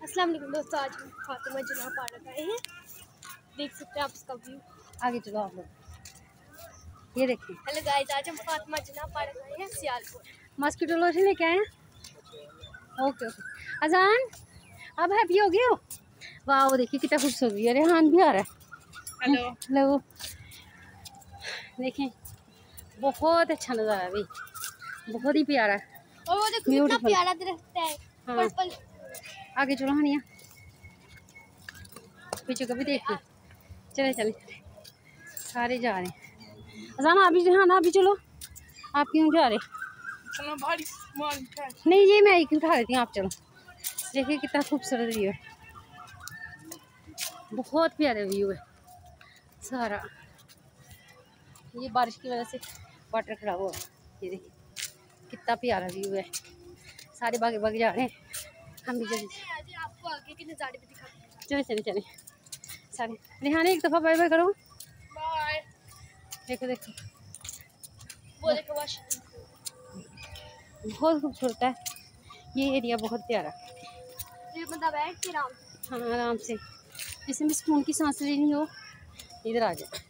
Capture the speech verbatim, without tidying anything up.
अस्सलाम वालेकुम दोस्तों, आज हम फातिमा जिन्ना पार्क आए हैं। देख सकते हैं आप उसका व्यू। आगे चलो आप लोग, ये देखिए। हेलो गाइस, आज हम फातिमा जिन्ना पार्क आए हैं सियालकोट। मॉस्किटो लोशन लेके आए हैं। ओके ओके अजान, अब हैप्पी हो गए हो? वाह, वो देखिए कितना खूबसूरत है। रेहान भी आ रहा है। हेलो हेलो, देखें बहुत अच्छा नज़ारा है भाई, बहुत ही प्यारा है। और वो देखो कितना प्यारा दरख्त है। हाँ। पर्पल। आगे चलो हानिया, पीछे कभी देखिए। चले चले चले, सारे जा रहे हैं। अजान आप भी, हाँ ना अभी चलो। आप क्यों जा रहे? नहीं, ये मैं एक ही उठा लेती हूँ, आप चलो। देखिए कितना खूबसूरत व्यू है, बहुत प्यारा व्यू है सारा। ये बारिश की वजह से वाटर खड़ा हुआ है। ये देखिए कितना प्यारा व्यू है। सारे भागे भागे जा रहे हैं, हम भी जल्दी आपको आगे के नज़ारे भी दिखाते हैं। चले चले चले सारे। रिहान एक दफ़ा बाय बाय करो। बाय। देखो देखो, वो देखो बस, बहुत खूबसूरत है ये एरिया, बहुत प्यारा। ये बंदा बैठ के आराम हाँ आराम से, जिसमें भी सुकून की सांस लेनी हो इधर आ जाए।